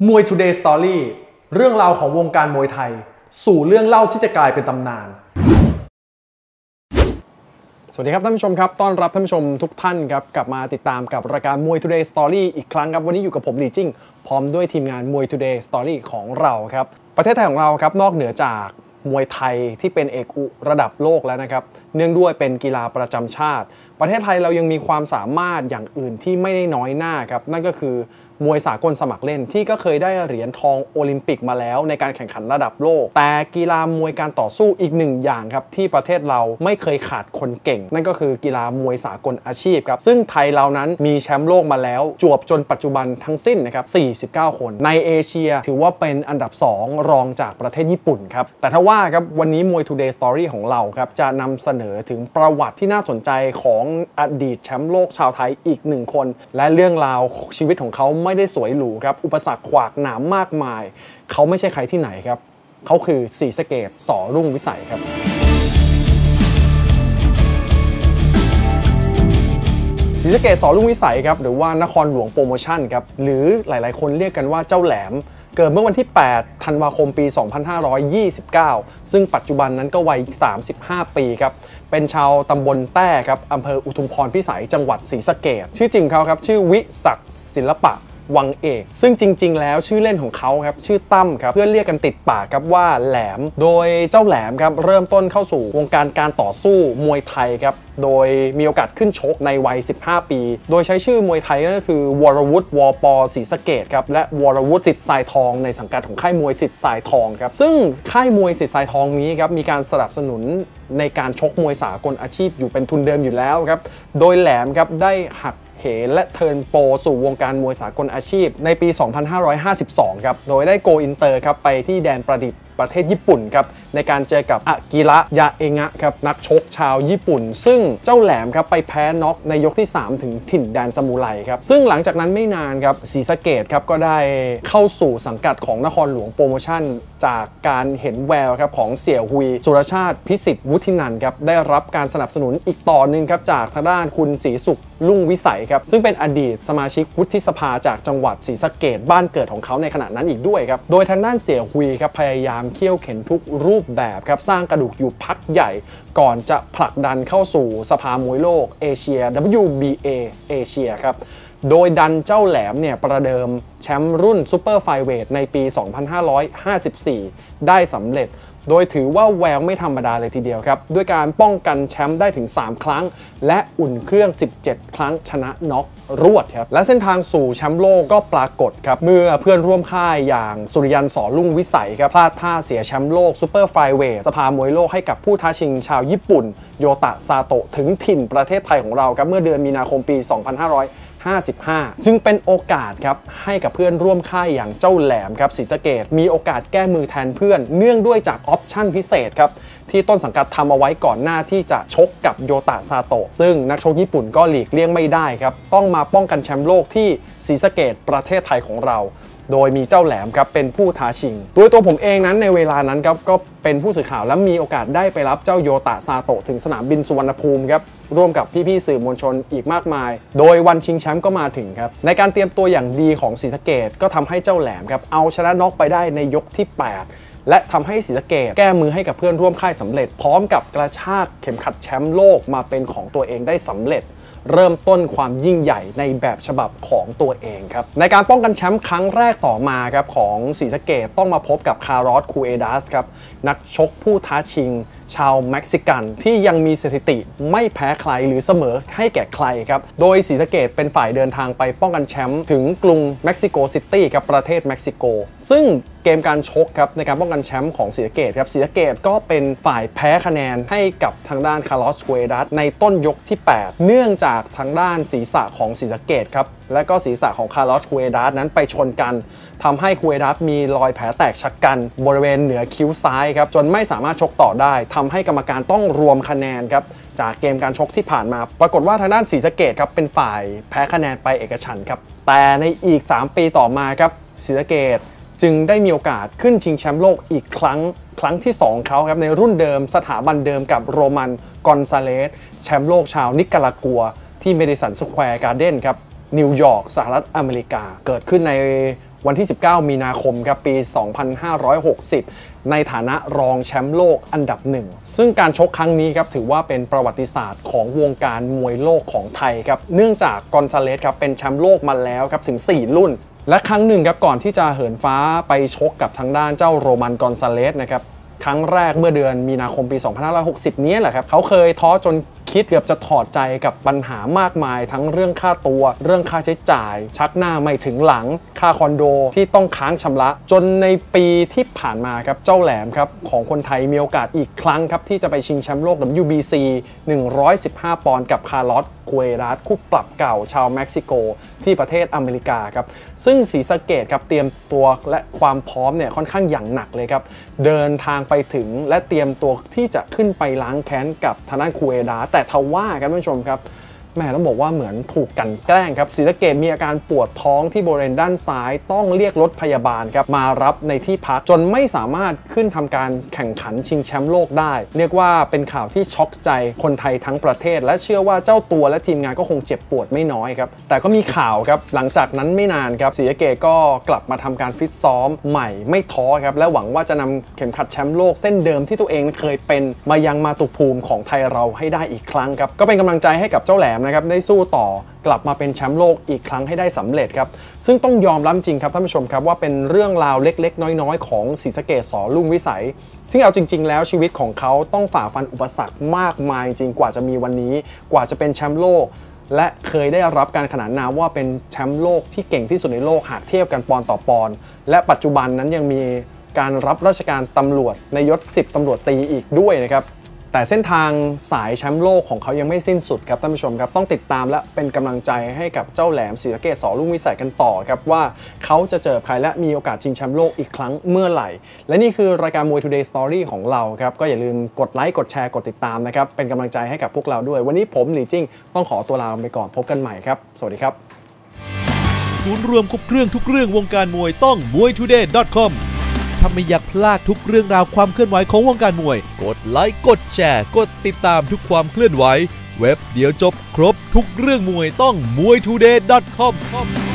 มวย Today Story เรื่องราวของวงการมวยไทยสู่เรื่องเล่าที่จะกลายเป็นตำนานสวัสดีครับท่านผู้ชมครับต้อนรับท่านผู้ชมทุกท่านครับกลับมาติดตามกับรายการมวย Today Story อีกครั้งครับวันนี้อยู่กับผมหลี่จิ้งพร้อมด้วยทีมงานมวย Today Story ของเราครับประเทศไทยของเราครับนอกเหนือจากมวยไทยที่เป็นเอกอุระดับโลกแล้วนะครับเนื่องด้วยเป็นกีฬาประจำชาติประเทศไทยเรายังมีความสามารถอย่างอื่นที่ไม่ได้น้อยหน้าครับนั่นก็คือมวยสากลสมัครเล่นที่ก็เคยได้เหรียญทองโอลิมปิกมาแล้วในการแข่งขันระดับโลกแต่กีฬามวยการต่อสู้อีกหนึ่งอย่างครับที่ประเทศเราไม่เคยขาดคนเก่งนั่นก็คือกีฬามวยสากลอาชีพครับซึ่งไทยเรานั้นมีแชมป์โลกมาแล้วจวบจนปัจจุบันทั้งสิ้นนะครับ49คนในเอเชียถือว่าเป็นอันดับ2รองจากประเทศญี่ปุ่นครับแต่ถ้าว่าครับวันนี้มวย Today Story ของเราครับจะนำเสนอถึงประวัติที่น่าสนใจของอดีตแชมป์โลกชาวไทยอีก1คนและเรื่องราวชีวิตของเขาไม่ได้สวยหรูครับอุปสรรคขวากหนามมากมายเขาไม่ใช่ใครที่ไหนครับเขาคือศรีสะเกษ ส.รุ่งวิสัยครับศรีสะเกษ ส.รุ่งวิสัยครับหรือว่านครหลวงโปรโมชั่นครับหรือหลายๆคนเรียกกันว่าเจ้าแหลมเกิดเมื่อวันที่8ธันวาคมปี2529ซึ่งปัจจุบันนั้นก็วัย35ปีครับเป็นชาวตำบลแต้ครับอำเภออุทุมพรพิสัยจังหวัดศรีสะเกษชื่อจริงเขาครับชื่อวิศักดิ์ศิลปะวังเอกซึ่งจริงๆแล้วชื่อเล่นของเขาครับชื่อตั้มครับเพื่อนเรียกกันติดปากครับว่าแหลมโดยเจ้าแหลมครับเริ่มต้นเข้าสู่วงการต่อสู้มวยไทยครับโดยมีโอกาสขึ้นชกในวัย15ปีโดยใช้ชื่อมวยไทยก็คือวรวุฒิวป.ศรีสะเกษครับและวรวุฒิสิทธิ์ทรายทองในสังกัดของค่ายมวยสิทธิ์ทรายทองครับซึ่งค่ายมวยสิทธิ์ทรายทองนี้ครับมีการสนับสนุนในการชกมวยสากลอาชีพอยู่เป็นทุนเดิมอยู่แล้วครับโดยแหลมครับได้หักและเทิร์นโปรสู่วงการมวยสากลอาชีพในปี 2552 ครับโดยได้โกอินเตอร์ครับไปที่แดนประดิษฐ์ประเทศญี่ปุ่นครับในการเจอกับอากิระยาเองะครับนักชกชาวญี่ปุ่นซึ่งเจ้าแหลมครับไปแพ้น็อกในยกที่3ถึงถิ่นแดนซามูไรครับซึ่งหลังจากนั้นไม่นานครับศรีสะเกษครับก็ได้เข้าสู่สังกัดของนครหลวงโปรโมชั่นจากการเห็นแววครับของเสี่ยหุยสุรชาติพิสิทธิ์วุฒินันท์ครับได้รับการสนับสนุนอีกต่อหนึ่งครับจากทางด้านคุณศรีสุขลุ่งวิสัยครับซึ่งเป็นอดีตสมาชิกวุฒิสภาจากจังหวัดศรีสะเกษบ้านเกิดของเขาในขณะนั้นอีกด้วยครับโดยทางด้านเสี่ยหุยครับพยายามเคี่ยวเข็นทุกรูปแบบครับสร้างกระดูกอยู่พักใหญ่ก่อนจะผลักดันเข้าสู่สภามวยโลกเอเชีย WBA เอเชียครับโดยดันเจ้าแหลมเนี่ยประเดิมแชมป์รุ่นซูเปอร์ไฟเวทในปี 2554 ได้สำเร็จโดยถือว่าแววไม่ธรรมดาเลยทีเดียวครับด้วยการป้องกันแชมป์ได้ถึง3ครั้งและอุ่นเครื่อง17ครั้งชนะน็อกรวดครับและเส้นทางสู่แชมป์โลกก็ปรากฏครับเมื่อเพื่อนร่วมค่ายอย่างสุริยัน ส.รุ่งวิสัยครับพลาดท่าเสียแชมป์โลกซูเปอร์ไฟเวทสภามวยโลกให้กับผู้ท้าชิงชาวญี่ปุ่นโยตะซาโตะถึงถิ่นประเทศไทยของเราครับเมื่อเดือนมีนาคมปี 2555 จึงเป็นโอกาสครับให้กับเพื่อนร่วมค่ายอย่างเจ้าแหลมครับศรีสะเกษมีโอกาสแก้มือแทนเพื่อนเนื่องด้วยจากออปชั่นพิเศษครับที่ต้นสังกัดทำเอาไว้ก่อนหน้าที่จะชกกับโยตะซาโตะซึ่งนักชกญี่ปุ่นก็หลีกเลี่ยงไม่ได้ครับต้องมาป้องกันแชมป์โลกที่ศรีสะเกษประเทศไทยของเราโดยมีเจ้าแหลมครับเป็นผู้ท้าชิงโดยตัวผมเองนั้นในเวลานั้นครับก็เป็นผู้สื่อข่าวและมีโอกาสได้ไปรับเจ้าโยตะซาโตะถึงสนามบินสุวรรณภูมิครับร่วมกับพี่ๆสื่อมวลชนอีกมากมายโดยวันชิงแชมป์ก็มาถึงครับในการเตรียมตัวอย่างดีของศรีสะเกษก็ทำให้เจ้าแหลมครับเอาชนะน็อกไปได้ในยกที่8และทำให้ศรีสะเกษแก้มือให้กับเพื่อนร่วมค่ายสำเร็จพร้อมกับกระชากเข็มขัดแชมป์โลกมาเป็นของตัวเองได้สำเร็จเริ่มต้นความยิ่งใหญ่ในแบบฉบับของตัวเองครับในการป้องกันแชมป์ครั้งแรกต่อมาครับของศรีสะเกษต้องมาพบกับคาร์ลอส คูเอดัสครับนักชกผู้ท้าชิงชาวเม็กซิกันที่ยังมีสถิติไม่แพ้ใครหรือเสมอให้แก่ใครครับโดยศรีสะเกษเป็นฝ่ายเดินทางไปป้องกันแชมป์ถึงกรุงเม็กซิโกซิตี้ครับประเทศเม็กซิโกซึ่งเกมการชกครับในการป้องกันแชมป์ของศรีสะเกษครับศรีสะเกษก็เป็นฝ่ายแพ้คะแนนให้กับทางด้านคาร์ลอส คูเอดัสในต้นยกที่8เนื่องจากทางด้านศีรษะของศรีสะเกษครับและก็ศีรษะของคาร์ลอส คูเอดัสนั้นไปชนกันทำให้คูเอดัสมีรอยแผลแตกชะกันบริเวณเหนือคิ้วซ้ายครับจนไม่สามารถชกต่อได้ทำให้กรรมการต้องรวมคะแนนครับจากเกมการชกที่ผ่านมาปรากฏว่าทางด้านศรีสะเกษครับเป็นฝ่ายแพ้คะแนนไปเอกฉันท์ครับแต่ในอีก3ปีต่อมาครับศรีสะเกษจึงได้มีโอกาสขึ้นชิงแชมป์โลกอีกครั้งที่2เขาครับในรุ่นเดิมสถาบันเดิมกับโรมันกอนซาเลสแชมป์โลกชาวนิการากัวที่เมดิสันสแควร์การ์เด้นครับนิวยอร์กสหรัฐอเมริกาเกิดขึ้นในวันที่ 19 มีนาคมครับปี 2560 ในฐานะรองแชมป์โลกอันดับหนึ่งซึ่งการชกครั้งนี้ครับถือว่าเป็นประวัติศาสตร์ของวงการมวยโลกของไทยครับเนื่องจากกอนซาเลสครับเป็นแชมป์โลกมาแล้วครับถึง 4 รุ่นและครั้งหนึ่งครับก่อนที่จะเหินฟ้าไปชกกับทางด้านเจ้าโรมันกอนซาเลสนะครับครั้งแรกเมื่อเดือนมีนาคมปี 2560 นี้แหละครับเขาเคยท้อจนคิดเกือบจะถอดใจกับปัญหามากมายทั้งเรื่องค่าตัวเรื่องค่าใช้จ่ายชักหน้าไม่ถึงหลังค่าคอนโดที่ต้องค้างชำระจนในปีที่ผ่านมาครับเจ้าแหลมครับของคนไทยมีโอกาสอีกครั้งครับที่จะไปชิงแชมป์โลก WBC 115 ปอนด์กับคาร์ลอสคูเอรัสคู่ปรับเก่าชาวเม็กซิโกที่ประเทศอเมริกาครับซึ่งศรีสะเกษครับเตรียมตัวและความพร้อมเนี่ยค่อนข้างอย่างหนักเลยครับเดินทางไปถึงและเตรียมตัวที่จะขึ้นไปล้างแค้นกับทางด้านคูเอรัสแต่ทว่าครับท่านผู้ชมครับแม่ต้องบอกว่าเหมือนถูกกันแกล้งครับศรีสะเกษมีอาการปวดท้องที่บริเวณด้านซ้ายต้องเรียกรถพยาบาลครับมารับในที่พักจนไม่สามารถขึ้นทำการแข่งขันชิงแชมป์โลกได้เรียกว่าเป็นข่าวที่ช็อกใจคนไทยทั้งประเทศและเชื่อว่าเจ้าตัวและทีมงานก็คงเจ็บปวดไม่น้อยครับแต่ก็มีข่าวครับหลังจากนั้นไม่นานครับศรีสะเกษก็กลับมาทำการฟิตซ้อมใหม่ไม่ท้อครับและหวังว่าจะนำเข็มขัดแชมป์โลกเส้นเดิมที่ตัวเองเคยเป็นมายังมาตุภูมิของไทยเราให้ได้อีกครั้งครับก็เป็นกำลังใจให้กับเจ้าแหลมนะครับได้สู้ต่อกลับมาเป็นแชมป์โลกอีกครั้งให้ได้สำเร็จครับซึ่งต้องยอมรับจริงครับท่านผู้ชมครับว่าเป็นเรื่องราวเล็กๆน้อยๆของศรีสะเกษ ส.รุ่งวิสัยซึ่งเอาจริงๆแล้วชีวิตของเขาต้องฝ่าฟันอุปสรรคมากมายจริงกว่าจะมีวันนี้กว่าจะเป็นแชมป์โลกและเคยได้รับการขนานนามว่าเป็นแชมป์โลกที่เก่งที่สุดในโลกหากเทียบกันปอนด์ต่อปอนด์และปัจจุบันนั้นยังมีการรับราชการตำรวจในยศ10ตำรวจตรีอีกด้วยนะครับแต่เส้นทางสายแชมป์โลกของเขายังไม่สิ้นสุดครับท่านผู้ชมครับต้องติดตามและเป็นกำลังใจให้กับเจ้าแหลมศรีสะเกษ ส.รุ่งวิสัยกันต่อครับว่าเขาจะเจอใครและมีโอกาสชิงแชมป์โลกอีกครั้งเมื่อไหร่และนี่คือรายการมวย Today Story ของเราครับก็อย่าลืมกดไลค์กดแชร์กดติดตามนะครับเป็นกำลังใจให้กับพวกเราด้วยวันนี้ผมหลี่จิ้งต้องขอตัวลาไปก่อนพบกันใหม่ครับสวัสดีครับศูนย์รวมครบเครื่องทุกเรื่องวงการมวยต้อง muytoday.comถ้าไม่อยากพลาดทุกเรื่องราวความเคลื่อนไหวของวงการมวยกดไลค์กดแชร์กดติดตามทุกความเคลื่อนไหวเว็บเดียวจบครบทุกเรื่องมวยต้อง muytoday.com